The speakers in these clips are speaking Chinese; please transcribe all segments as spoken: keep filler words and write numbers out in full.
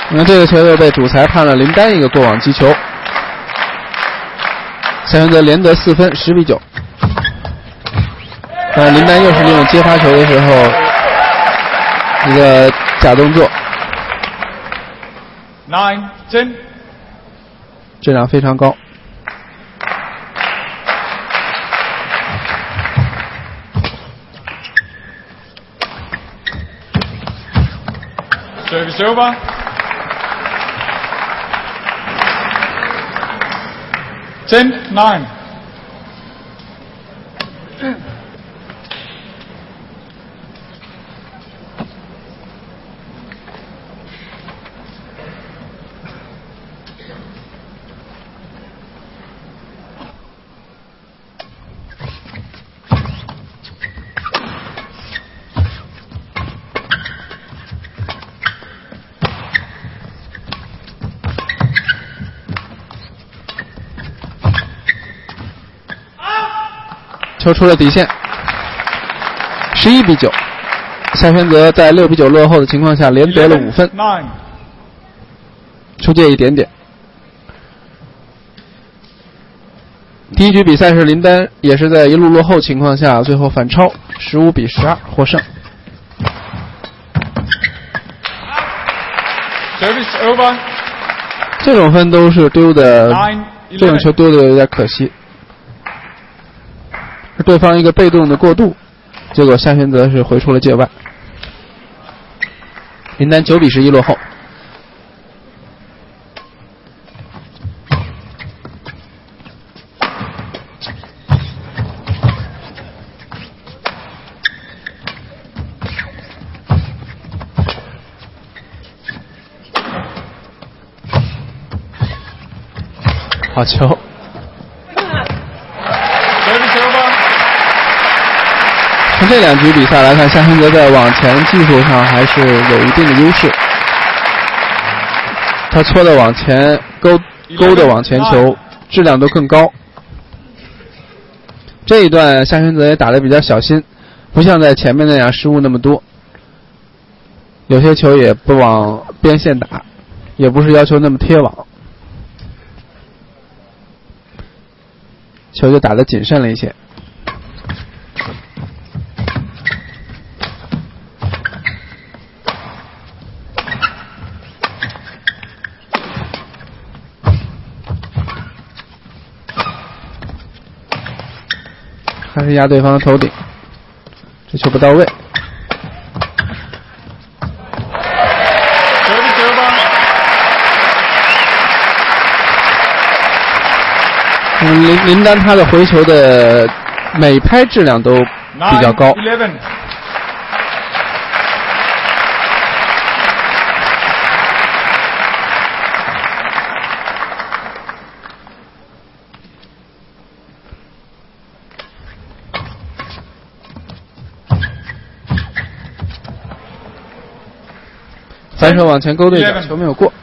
那这个球又被主裁判了林丹一个过网击球，夏元泽连得四分，十比九。但林丹又是利用接发球的时候一个假动作。 Nine ten， 质量非常高。 Service over. ten nine. 球出了底线，十一比九。夏元泽在六比九落后的情况下，连得了五分，出界一点点。第一局比赛是林丹也是在一路落后情况下，最后反超，十五比十二获胜。 Service over. 这种分都是丢的，这种球丢的有点可惜。是对方一个被动的过渡，结果夏元泽是回出了界外。林丹九比十一落后。好球。从这两局比赛来看，夏元泽在网前技术上还是有一定的优势。他搓的往前勾勾的往前球质量都更高。这一段夏元泽也打得比较小心，不像在前面那样失误那么多。有些球也不往边线打，也不是要求那么贴网，球就打得谨慎了一些。还是压对方的头顶，这球不到位。嗯，林林丹他的回球的每拍质量都比较高。反手往前勾对角，球没有过。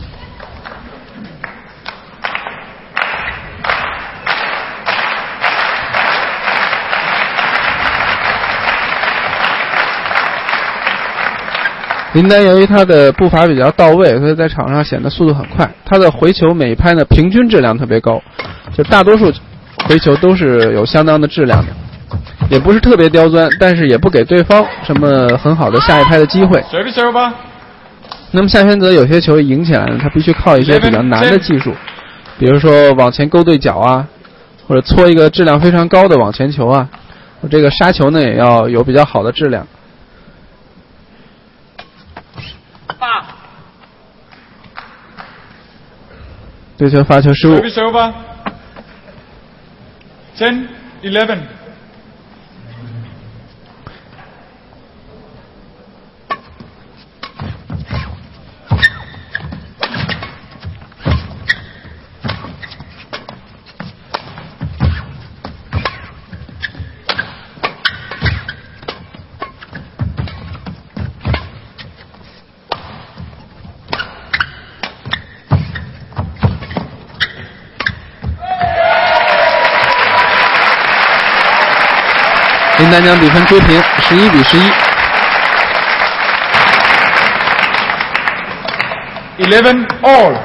林丹由于他的步伐比较到位，所以在场上显得速度很快。他的回球每一拍呢，平均质量特别高，就大多数回球都是有相当的质量的，也不是特别刁钻，但是也不给对方什么很好的下一拍的机会。那么夏元泽有些球赢起来呢，他必须靠一些比较难的技术，比如说往前勾对角啊，或者搓一个质量非常高的往前球啊，这个杀球呢也要有比较好的质量。对球发球失误。 ten eleven。 林丹将比分追平，十一比十一。 eleven all.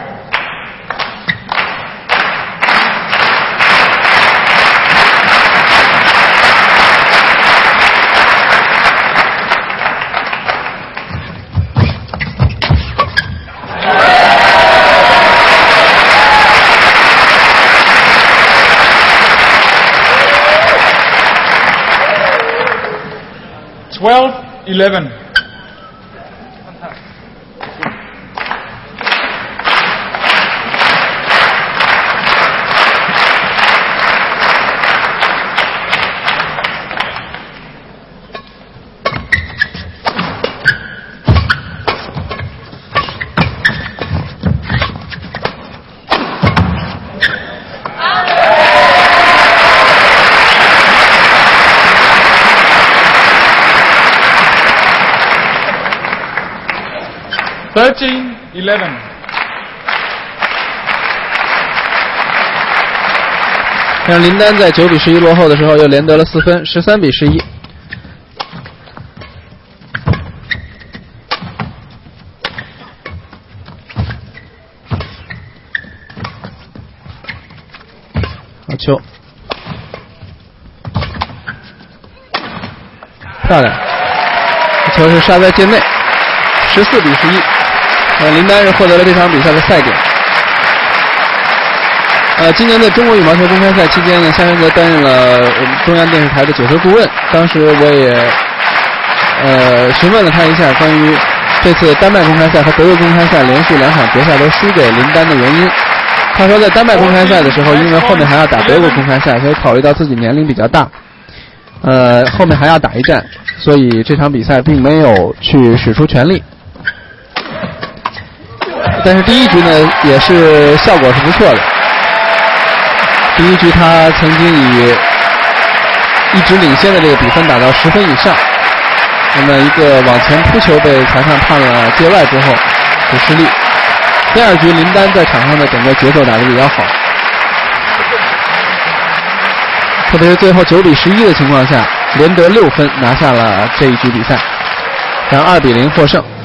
twelve eleven. thirteen eleven. 让林丹在九比十一落后的时候又连得了四分，十三比十一。好球，漂亮，这球是杀在界内，十四比十一。呃，林丹是获得了这场比赛的赛点。呃，今年的中国羽毛球公开赛期间呢，夏元泽担任了我们中央电视台的解说顾问。当时我也呃询问了他一下关于这次丹麦公开赛和德国公开赛连续两场决赛都输给林丹的原因。他说，在丹麦公开赛的时候，因为后面还要打德国公开赛，所以考虑到自己年龄比较大，呃，后面还要打一战，所以这场比赛并没有去使出全力。但是第一局呢，也是效果是不错的。第一局他曾经以一直领先的这个比分打到十分以上，那么一个往前扑球被裁判判了界外之后就失利。第二局林丹在场上的整个节奏打得比较好，特别是最后九比十一的情况下，连得六分拿下了这一局比赛，然后二比零获胜。